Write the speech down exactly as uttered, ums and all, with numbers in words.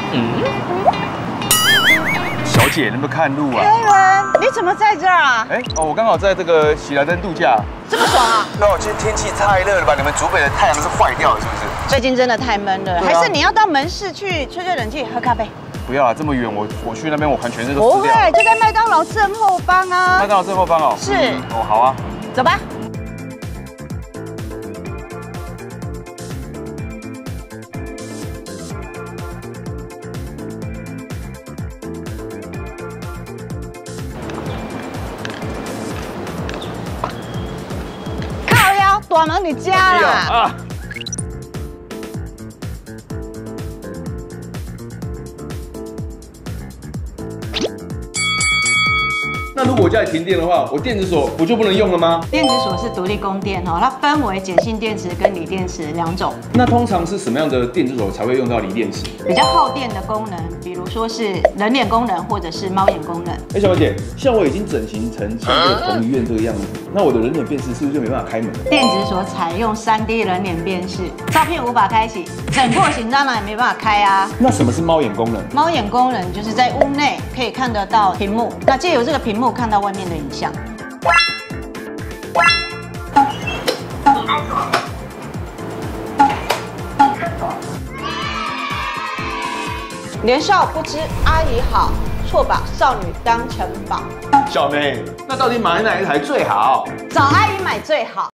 嗯。小姐，能不能看路啊？ 黑人，你怎么在这儿啊？ 哎，哦，我刚好在这个喜来登度假。 这么爽啊？ 那我今天天气太热了吧？你们竹北的太阳是坏掉了是不是？ 最近真的太闷了，还是你要到门市去吹吹冷气、喝咖啡？ 不要啊，这么远，我我去那边我盘全身都不湿掉。 会，就在麦当劳正后方啊。 麦当劳正后方哦。 是。 哦，好啊。 走吧。靠腰，大门你家啦。 啊。那如果我家里停电的话，我电子锁不就不能用了吗？ 电子锁是独立供电哦，它分为碱性电池跟锂电池两种。 那通常是什么样的电子锁才会用到锂电池？ 比较耗电的功能，比如说是人脸功能或者是猫眼功能。 哎，小姐，像我已经整形成像这个彭于晏这个样子，那我的人脸辨识是不是就没办法开门？ 电子锁采用 三 D 人脸辨识，照片无法开启，整破型当然也没办法开啊。 那什么是猫眼功能？ 猫眼功能就是在屋内可以看得到屏幕，那借由这个屏幕看到外面的影像。 年少不知阿姨好，错把少女当成宝。 小妹，那到底买哪一台最好？ 找阿姨买最好。